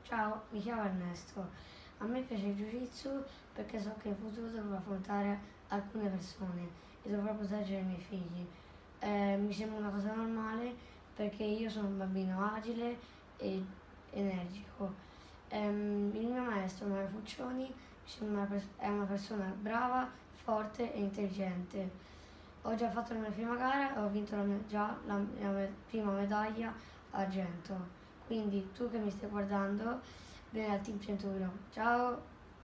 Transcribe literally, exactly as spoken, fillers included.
Ciao, mi chiamo Ernesto. A me piace il Jiu-Jitsu perché so che in futuro dovrò affrontare alcune persone e dovrò proteggere i miei figli. Eh, mi sembra una cosa normale perché io sono un bambino agile e energico. Ehm, il mio maestro, Mario Fuccioni, mi sembra una pers- è una persona brava, forte e intelligente. Ho già fatto la mia prima gara e ho vinto la mia- già la mia me- prima medaglia argento. Quindi tu che mi stai guardando, vieni al Team centouno. Ciao!